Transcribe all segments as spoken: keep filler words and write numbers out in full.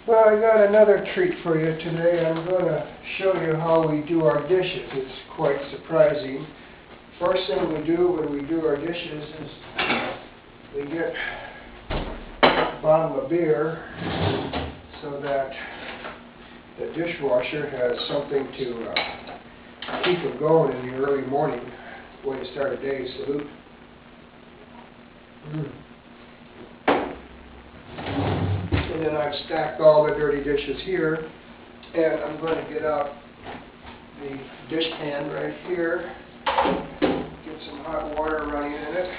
Well, I got another treat for you today. I'm going to show you how we do our dishes. It's quite surprising. First thing we do when we do our dishes is we get a bottle of beer so that the dishwasher has something to uh, keep it going in the early morning. Way to start a day. Salute. Mm. And then I've stacked all the dirty dishes here, and I'm going to get out the dish pan right here, get some hot water running in it,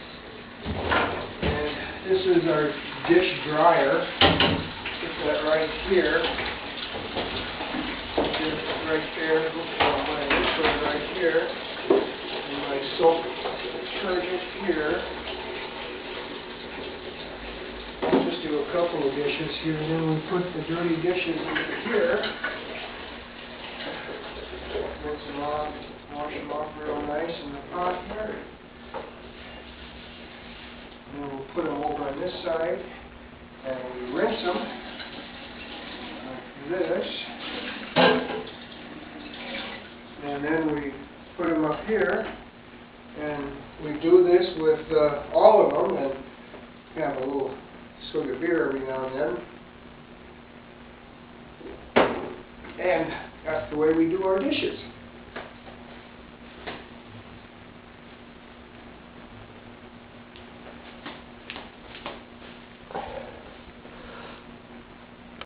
and this is our dish dryer. Get that right here, get it right there, my put it right here, and my soap detergent here. Just do a couple of dishes here, and then we put the dirty dishes into here. Rinse them off, wash them off real nice in the pot here. And then we'll put them over on this side, and we rinse them like this. And then we put them up here, and we do this with uh, all of them, and have a little swig of beer every now and then. And that's the way we do our dishes.